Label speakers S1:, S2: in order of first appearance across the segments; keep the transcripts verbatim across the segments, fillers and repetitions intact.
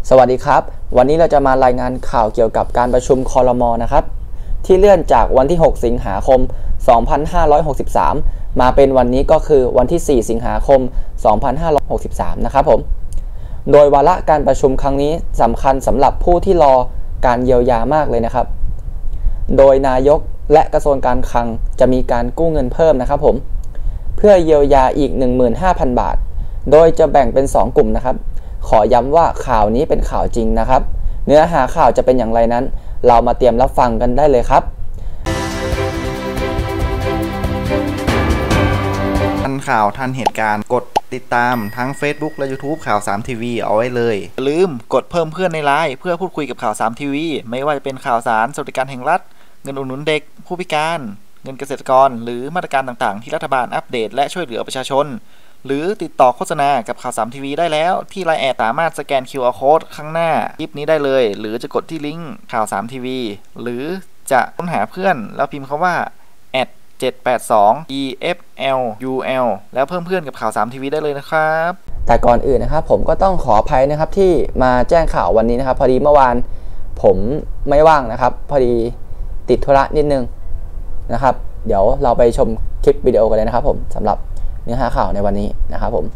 S1: สวัสดีครับวันนี้เราจะมารายงานข่าวเกี่ยวกับการประชุมครม.นะครับที่เลื่อนจากวันที่หกสิงหาคมสองพันห้าร้อยหกสิบสามมาเป็นวันนี้ก็คือวันที่สี่สิงหาคมสองพันห้าร้อยหกสิบสามนะครับผมโดยวาระการประชุมครั้งนี้สำคัญสำหรับผู้ที่รอการเยียวยามากเลยนะครับโดยนายกและกระทรวงการคลังจะมีการกู้เงินเพิ่มนะครับผมเพื่อเยียวยาอีก หนึ่งหมื่นห้าพัน บาทโดยจะแบ่งเป็นสองกลุ่มนะครับขอย้ำว่าข่าวนี้เป็นข่าวจริงนะครับเนื้อหาข่าวจะเป็นอย่างไรนั้นเรามาเตรียมรับฟังกันได้เลยครับ
S2: ทันข่าวทันเหตุการณ์กดติดตามทั้ง Facebook และ YouTube ข่าวสามทีวีเอาไว้เลยอย่าลืมกดเพิ่มเพื่อนในไลน์เพื่อพูดคุยกับข่าวสามทีวีไม่ว่าจะเป็นข่าวสารสวัสดิการแห่งรัฐเงินอุดหนุนเด็กผู้พิการเงินเกษตรกรหรือมาตรการต่างๆที่รัฐบาลอัปเดตและช่วยเหลือประชาชนหรือติดต่อโฆษณากับข่าวสามทีวีได้แล้วที่ ไลน์ แอดสามารถสแกน คิว อาร์ Code ข้างหน้าคลิปนี้ได้เลยหรือจะกดที่ลิงก์ข่าวสามทีวีหรือจะค้นหาเพื่อนแล้วพิมพ์คำว่า แอด เจ็ดแปดสอง อี เอฟ แอล ยู แอล แล้วเพิ่มเพื่อนกับข่าวสามทีวีได้เลยนะครับ
S1: แต่ก่อนอื่นนะครับผมก็ต้องขออภัยนะครับที่มาแจ้งข่าววันนี้นะครับพอดีเมื่อวานผมไม่ว่างนะครับพอดีติดธุระนิดนึงนะครับเดี๋ยวเราไปชมคลิปวิดีโอกันเลยนะครับผมสำหรับเนื้อหาข่าวในวันนี้นะครับผม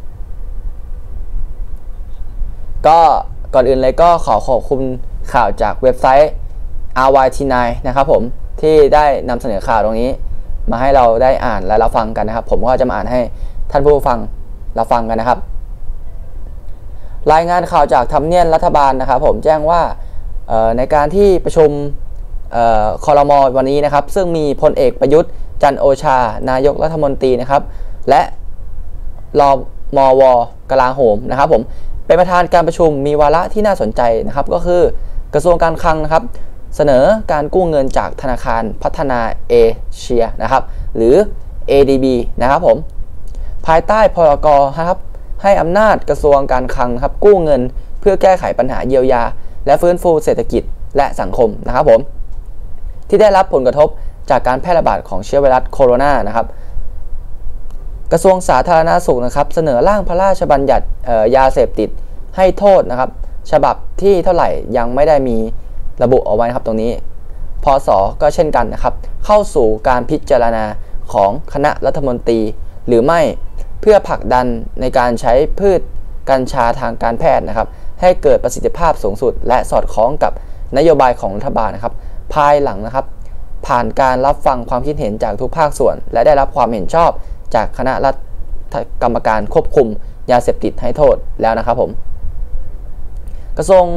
S1: ก็ก่อนอื่นเลยก็ขอขอบคุณข่าวจากเว็บไซต์ อาร์ วาย ที ไนน์ นะครับผมที่ได้นำเสนอข่าวตรงนี้มาให้เราได้อ่านและรับฟังกันนะครับผมก็จะมาอ่านให้ท่านผู้ฟังรับฟังกันนะครับรายงานข่าวจากทำเนียบรัฐบาลนะครับผมแจ้งว่าในการที่ประชุมครม.วันนี้นะครับซึ่งมีพลเอกประยุทธ์จันทร์โอชานายกรัฐมนตรีนะครับและรมว.กลาโหมนะครับผมเป็นประธานการประชุมมีวาระที่น่าสนใจนะครับก็คือกระทรวงการคลังนะครับเสนอการกู้เงินจากธนาคารพัฒนาเอเชียนะครับหรือ เอ ดี บี นะครับผมภายใต้พรก.นะครับให้อำนาจกระทรวงการคลังครับกู้เงินเพื่อแก้ไขปัญหาเยียวยาและฟื้นฟูเศรษฐกิจและสังคมนะครับผมที่ได้รับผลกระทบจากการแพร่ระบาดของเชื้อไวรัสโคโรนานะครับกระทรวงสาธารณสุขนะครับเสนอร่างพระราชบัญญัติยาเสพติดให้โทษนะครับฉบับที่เท่าไหร่ยังไม่ได้มีระบุเอาไว้นะครับตรงนี้พศก็เช่นกันนะครับเข้าสู่การพิจารณาของคณะรัฐมนตรีหรือไม่เพื่อผลักดันในการใช้พืชกัญชาทางการแพทย์นะครับให้เกิดประสิทธิภาพสูงสุดและสอดคล้องกับนโยบายของรัฐบาลนะครับภายหลังนะครับผ่านการรับฟังความคิดเห็นจากทุกภาคส่วนและได้รับความเห็นชอบจากคณะรัฐกรรมการควบคุมยาเสพติดให้โทษแล้วนะครับผมกระทรวง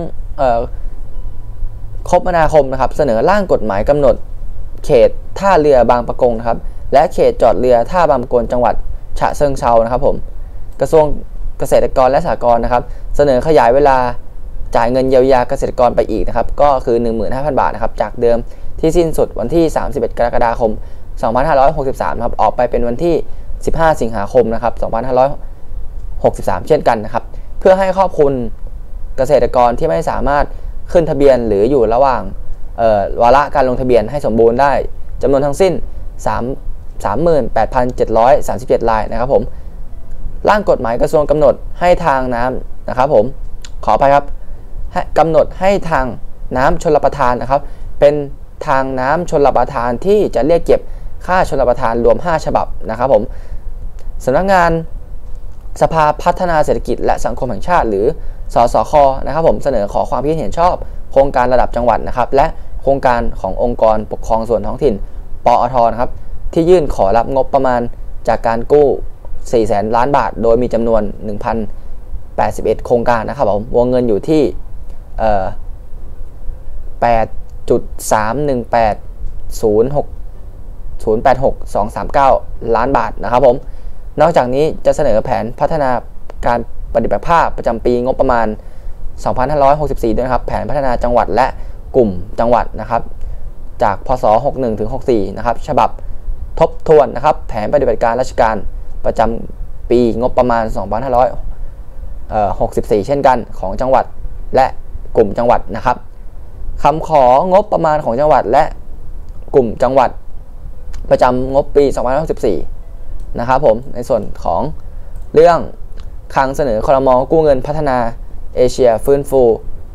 S1: คมนาคมนะครับเสนอร่างกฎหมายกำหนดเขตท่าเรือบางปะกงนะครับและเขตจอดเรือท่าบางปะกงจังหวัดฉะเชิงเทรานะครับผมกระทรวงเกษตรกรและสหกรณ์นะครับเสนอขยายเวลาจ่ายเงินเยียวยาเกษตรกรไปอีกนะครับก็คือ หนึ่งหมื่นห้าพัน บาทนะครับจากเดิมที่สิ้นสุดวันที่สามสิบเอ็ดกรกฎาคมสองพันห้าร้อยหกสิบสามครับออกไปเป็นวันที่สิบห้าสิงหาคมนะครับสองพันห้าร้อยหกสิบสามเช่นกันนะครับเพื่อให้ครอบคลุมเกษตรกรที่ไม่สามารถขึ้นทะเบียนหรืออยู่ระหว่างวาระการลงทะเบียนให้สมบูรณ์ได้จำนวนทั้งสิ้น สามหมื่นแปดพันเจ็ดร้อยสามสิบเจ็ด รายนะครับผมร่างกฎหมายกระทรวงกำหนดให้ทางน้ำนะครับผมขออภัยครับกำหนดให้ทางน้ำชลประทานนะครับเป็นทางน้ำชลประทานที่จะเรียกเก็บค่าชลประทานรวมห้าฉบับนะครับผมสำนักงานสภาพัฒนาเศรษฐกิจและสังคมแห่งชาติหรือสสค.นะครับผมเสนอขอความคิดเห็นชอบโครงการระดับจังหวัดนะครับและโครงการขององค์กรปกครองส่วนท้องถิ่นปอท.นะครับที่ยื่นขอรับงบประมาณจากการกู้สี่แสนล้านบาทโดยมีจำนวน หนึ่งพันแปดสิบเอ็ด โครงการนะครับผมวงเงินอยู่ที่เอ่อ แปดจุดสามหนึ่งแปดศูนย์หก ศูนย์แปดหก สองสามเก้า ล้านบาทนะครับผมนอกจากนี้จะเสนอแผนพัฒนาการปฏิบัติภาพประจำปีงบประมาณสองพันห้าร้อยหกสิบสี่ด้วยนะครับแผนพัฒนาจังหวัดและกลุ่มจังหวัดนะครับจากพศหกสิบเอ็ดถึงหกสิบสี่นะครับฉบับทบทวนนะครับแผนปฏิบัติการราชการประจำปีงบประมาณสองพันห้าร้อยหกสิบสี่เช่นกันของจังหวัดและกลุ่มจังหวัดนะครับคำของบประมาณของจังหวัดและกลุ่มจังหวัดประจำงบปีสองพันห้าร้อยหกสิบสี่นะครับผมในส่วนของเรื่องคลังเสนอครม.กู้เงินพัฒนาเอเชียฟื้นฟู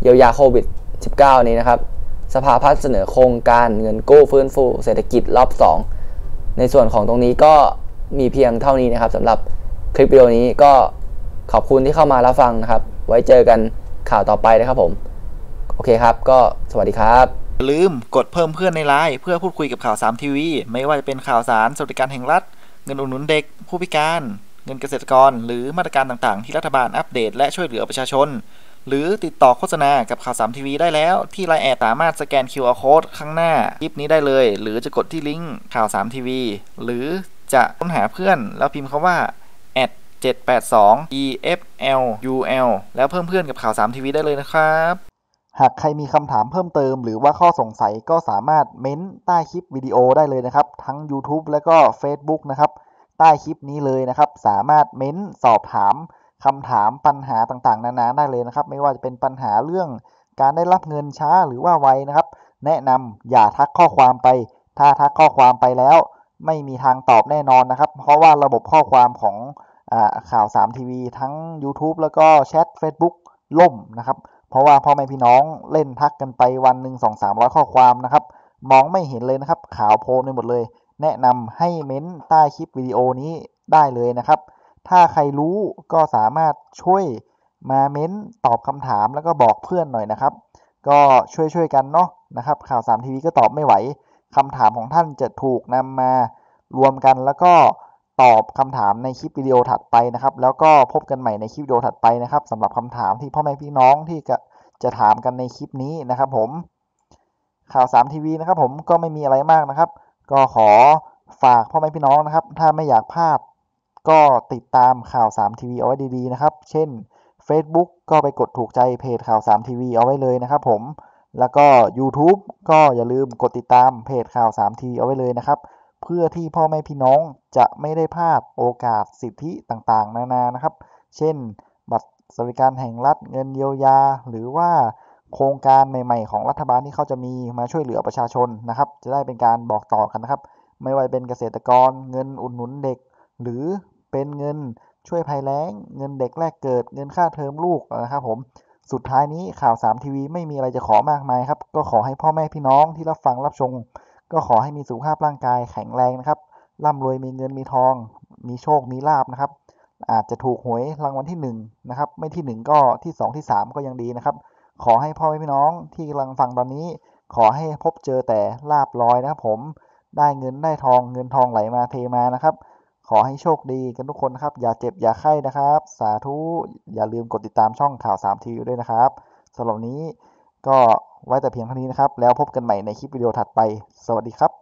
S1: เยียวยาโควิด สิบเก้า นี้นะครับสภาพัฒน์เสนอโครงการเงินกู้ฟื้นฟูเศรษฐกิจรอบสองในส่วนของตรงนี้ก็มีเพียงเท่านี้นะครับสำหรับคลิปวิดีโอนี้ก็ขอบคุณที่เข้ามารับฟังนะครับไว้เจอกันข่าวต่อไปนะครับผมโอเคครับก็สวัสดีครับ
S2: อย่าลืมกดเพิ่มเพื่อนในไลน์เพื่อพูดคุยกับข่าวสามทีวีไม่ว่าจะเป็นข่าวสารสวัสดิการแห่งรัฐเงินอุดหนุนเด็กผู้พิการเงินเกษตรกรหรือมาตรการต่างๆที่รัฐบาลอัปเดตและช่วยเหลือประชาชนหรือติดต่อโฆษณากับข่าวสามทีวีได้แล้วที่ไลน์แอดสามารถสแกน คิว อาร์ Code ข้างหน้าคลิปนี้ได้เลยหรือจะกดที่ลิงก์ข่าวสามทีวีหรือจะค้นหาเพื่อนแล้วพิมพ์คำว่า แอท เจ็ดแปดสอง อี เอฟ แอล ยู แอล แล้วเพิ่มเพื่อนกับข่าวสามทีวีได้เลยนะครับหากใครมีคำถามเพิ่มเติมหรือว่าข้อสงสัยก็สามารถเม้นใต้คลิปวิดีโอได้เลยนะครับทั้ง YouTube และก็ Facebook นะครับใต้คลิปนี้เลยนะครับสามารถเม้นสอบถามคำถามปัญหาต่างๆนานาได้เลยนะครับไม่ว่าจะเป็นปัญหาเรื่องการได้รับเงินช้าหรือว่าไวนะครับแนะนำอย่าทักข้อความไปถ้าทักข้อความไปแล้วไม่มีทางตอบแน่นอนนะครับเพราะว่าระบบข้อความของอ่าข่าวสามทีวีทั้ง YouTube แล้วก็แชท Facebook ล่มนะครับเพราะว่าพ่อแม่พี่น้องเล่นทักกันไปวันหนึ่ง สองสามร้อย ข้อความนะครับมองไม่เห็นเลยนะครับขาวโพลนไปหมดเลยแนะนำให้เม้นใต้คลิปวิดีโอนี้ได้เลยนะครับถ้าใครรู้ก็สามารถช่วยมาเม้นตอบคำถามแล้วก็บอกเพื่อนหน่อยนะครับก็ช่วยๆกันเนาะนะครับข่าวสามทีวีก็ตอบไม่ไหวคำถามของท่านจะถูกนำมารวมกันแล้วก็ตอบคำถามในคลิปวิดีโอถัดไปนะครับแล้วก็พบกันใหม่ในคลิปวิดีโอถัดไปนะครับสำหรับคำถามที่พ่อแม่พี่น้องที่จะจะถามกันในคลิปนี้นะครับผมข่าวสามทีวีนะครับผมก็ไม่มีอะไรมากนะครับก็ขอฝากพ่อแม่พี่น้องนะครับถ้าไม่อยากพลาดก็ติดตามข่าวสามทีวีเอาไว้ดีๆนะครับเช่น Facebook ก็ไปกดถูกใจเพจข่าวสามทีวีเอาไว้เลยนะครับผมแล้วก็ YouTube ก็อย่าลืมกดติดตามเพจข่าวสามทีวีเอาไว้เลยนะครับเพื่อที่พ่อแม่พี่น้องจะไม่ได้พลาดโอกาสสิทธิต่างๆนานานะครับเช่นบัตรสวัสดิการแห่งรัฐเงินเยียวยาหรือว่าโครงการใหม่ๆของรัฐบาลที่เขาจะมีมาช่วยเหลือประชาชนนะครับจะได้เป็นการบอกต่อกันนะครับไม่ว่าเป็นเกษตรกรเงินอุดหนุนเด็กหรือเป็นเงินช่วยภัยแล้งเงินเด็กแรกเกิดเงินค่าเทอมลูกนะครับผมสุดท้ายนี้ข่าวสามทีวีไม่มีอะไรจะขอมากมายครับก็ขอให้พ่อแม่พี่น้องที่รับฟังรับชมก็ขอให้มีสุขภาพร่างกายแข็งแรงนะครับร่ำรวยมีเงินมีทองมีโชคมีลาภนะครับอาจจะถูกหวยรางวัลที่หนึ่งนะครับไม่ที่หนึ่งก็ที่สองที่สามก็ยังดีนะครับขอให้พ่อแม่พี่น้องที่กำลังฟังตอนนี้ขอให้พบเจอแต่ลาภลอยนะครับผมได้เงินได้ทองเงินทองไหลมาเทมานะครับขอให้โชคดีกันทุกคนนะครับอย่าเจ็บอย่าไข้นะครับสาธุอย่าลืมกดติดตามช่องข่าวสามทีวีด้วยนะครับสำหรับวันนี้ก็ไว้แต่เพียงเท่านี้นะครับแล้วพบกันใหม่ในคลิปวิดีโอถัดไปสวัสดีครับ